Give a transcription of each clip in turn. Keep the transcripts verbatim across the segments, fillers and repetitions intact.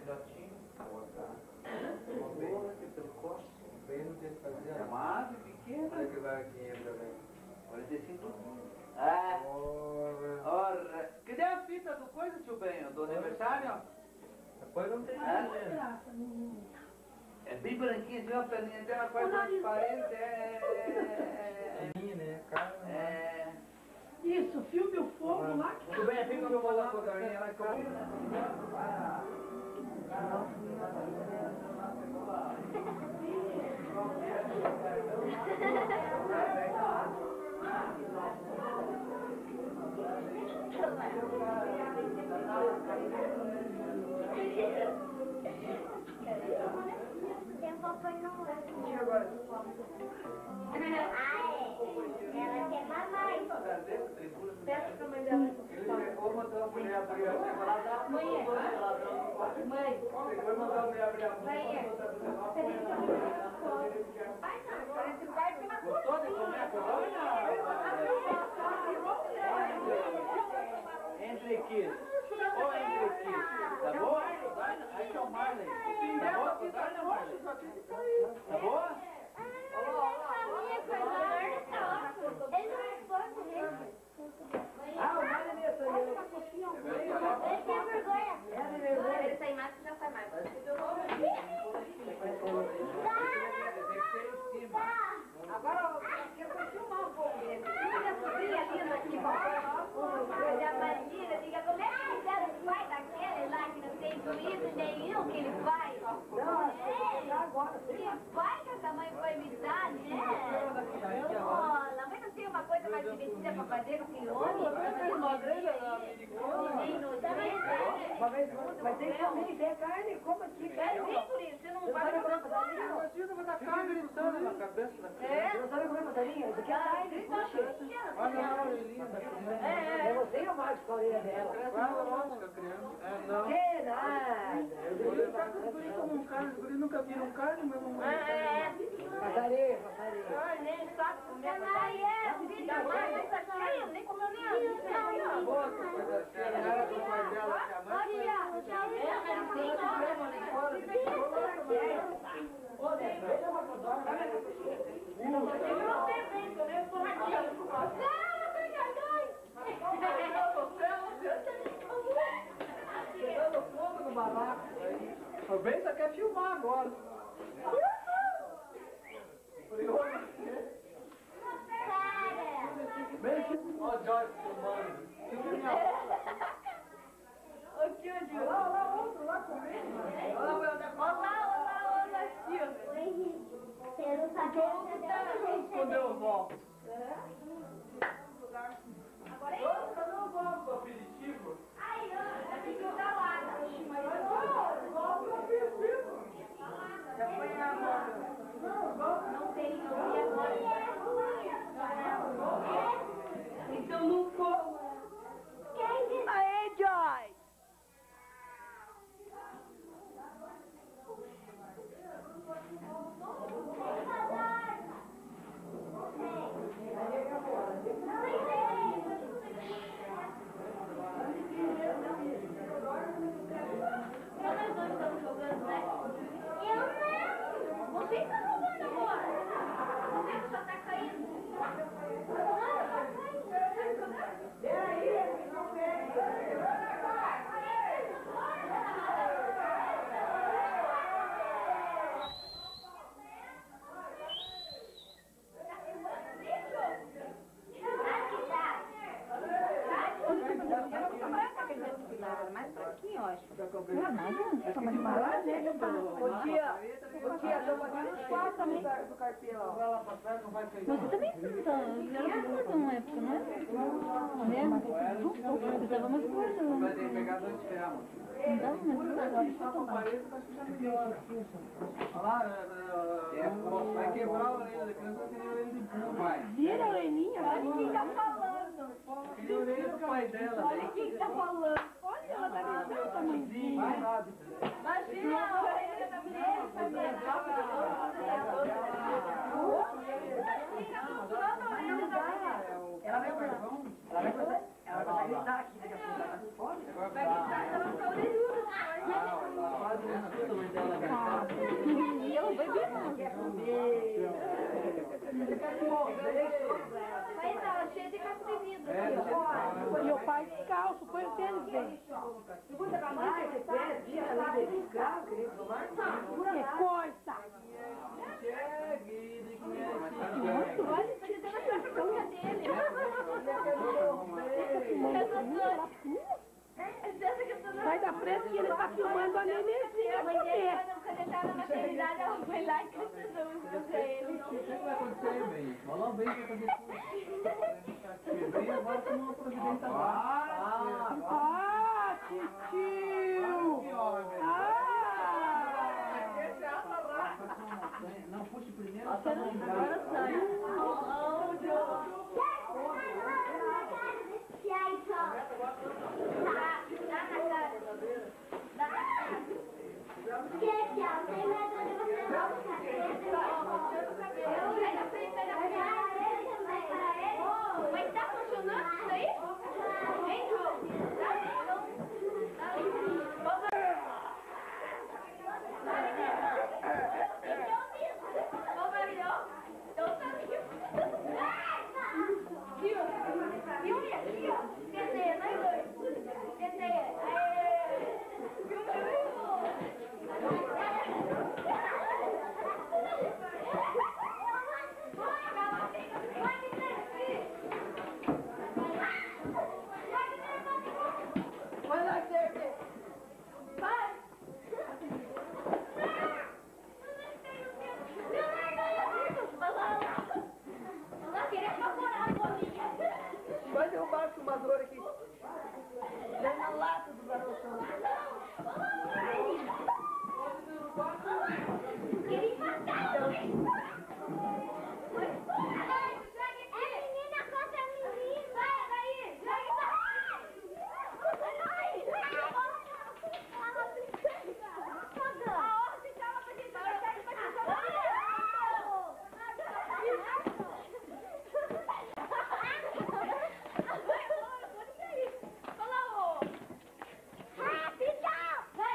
filhotinho. Bem no dia de fazer. É uma ave pequena. Olha que vaguinha também. Olha esse cinto. Ah! Ora! Cadê a fita do coisa, tio Benho? Do aniversário? Depois não tem nada. É bem branquinha, tem uma perninha dela quase transparente. É. É minha, né? É. Isso, filme o fogo lá. Tudo bem, fica o meu valor com a carninha lá que eu. Tem Papai Noel. E agora? Ah, é. Ela quer mamãe. Peça pra mãe dela. Ele pegou, mandou a mulher abrir a porta. Ela dá uma mãe. Mãe. Pegou e mandou a mulher abrir a porta. Parece o pai pela Gostou de comer a colônia? Entre Kiss. Ou entre Kiss. Tá boa? Aí que é o Marley. Tá boa? Tá Marley? Tá boa? Ah, o Marley é essa aí. Ele tem vergonha. Ele tem mais que já faz mais. Agora eu vou filmar um pouco dele. Minha sobrinha linda aqui, papai. A Marília, diga como é que fizeram o pai daquele lá que não tem juízo nenhum que ele faz. Que pai que essa mãe foi me dar, né? Olha, mas não tem uma coisa mais divertida pra fazer do que homem? Nem no Mas tem que comer, tem carne, como aqui. É nem por isso, você não vai comer passarinho. Imagina, vai dar carne gritando na cabeça da criança. É? Você não sabe comer passarinho? Isso aqui é carne, puxa. Olha a orelhinha da criança. Eu não tenho mais com a orelha dela. Vai longe, a criança. É, não. Que nada. Os guris comem carne, os guris nunca viram carne, mas não... É. Passarinho, passarinho. Ai, nem sabe comer passarinho. É, o filho da mãe não tá cheio, nem comeu nem a não, não. Pegando fogo no barraco. O Ben só quer filmar agora. Ó o Jorge filmando. O tio de Lá, lá, outro, lá comendo. olá, olá, olá, tio. Você não sabe Quando eu volto. Agora é Nossa, cadê o volto do aperitivo? aí, ó, tem que dar lá. Volta o aperitivo. Já foi na moda. Não tem, não tem agora. Então não coma. Aê, Joy. Nós dois estamos jogando, né? Eu não. Você está jogando agora. Você só está caindo. Peraí, não pega. Mais fraquinho, eu acho. Não, nada. Só mais barato, né? Ô tia, ô tia, tô fazendo os quatro também do carpinho. Vai lá pra trás, não vai cair. Mas você também precisa. Eu era gorda uma época, não é? Né? Eu tava mais gorda. Vai ter que pegar dois ferros. Não dava mais gorda. Agora só tomar. Olha lá, vai quebrar a orelha da criança, que nem a orelha de burro, vai. Vira a orelhinha. Olha quem tá falando. Que nem a orelha do pai dela. Olha quem tá falando. Olha, ela tá me dando tamanhozinho. Vai lá. Imagina a orelha da menina. Ela vai ela vai começar, ela vai gritar aqui daqui a pouco. Vai gritar, ela vai ficar orelhuda. Aí tava cheio de caco de vidro. E o pai descalço, põe o tênis dele. Que coisa! Olha, você tem uma boca dele. Sai da frente que ele tá filmando a nenenzinha. A mãe dele, quando ele tava na maternidade, ela foi lá e precisou pra ele. O que vai acontecer, bem? Fala bem que vai fazer tudo. Quebrei agora como uma providência básica. Ah, titio! Ah! Não, puxe primeiro. Agora sai. Mas tá funcionando isso aí? Vem, João. Ô, Marilhão, então tá aqui. Viu? Viu, minha filha? Desenha, nós dois. Desenha. Viu, viu? Vai lá, Serve. Vai. Ela queria procurar a bolinha. Vai derrubar a filmadora aqui. Vem na lata do garotão. Queria matar alguém. É menina contra menina. Vai, daí. Joga pra Vai,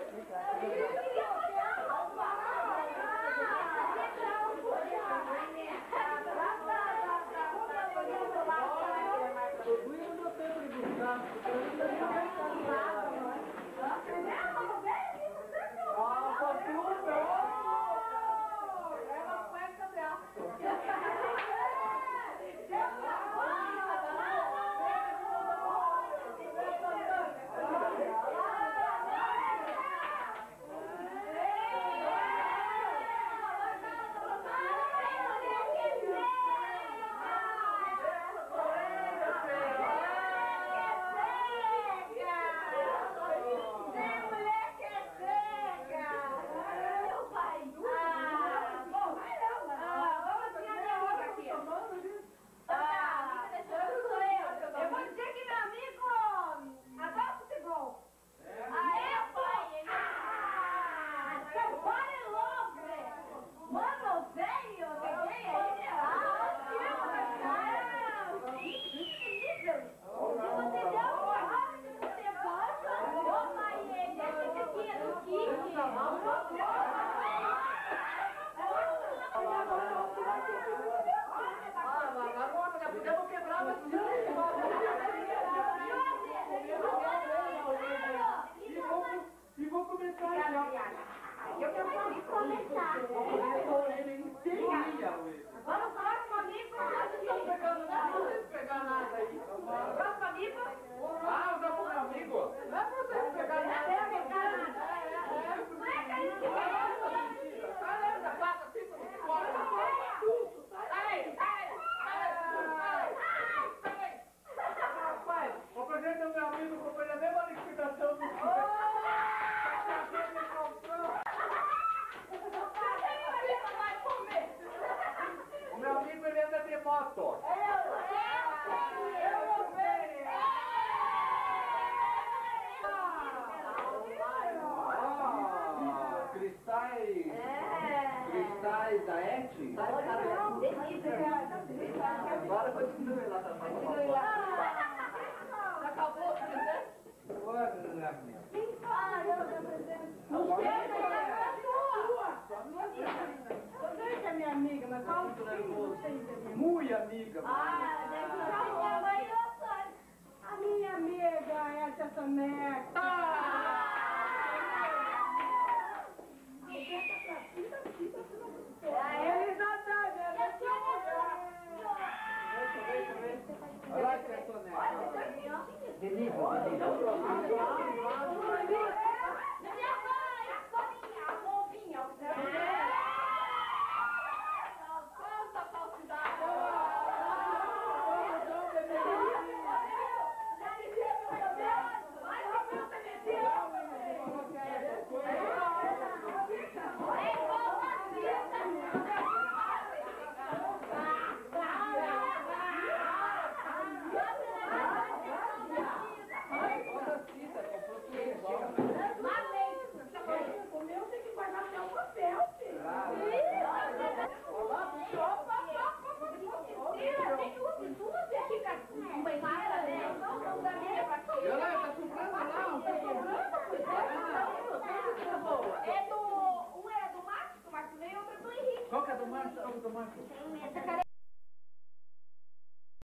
Cristais da Eti? Agora continue lá também. Acabou, né? Porra, meu. Você que é minha amiga, mas qual o nervoso? Muito amiga. Ah, deve ser minha mãe e eu sou. A minha amiga é a tia Soneca. Olha lá, tia Soneca. De nível, de nível. É do... Um era do Marcos, do Marcos veio, outro do Henrique. Qual que é do Marcos? Essa cara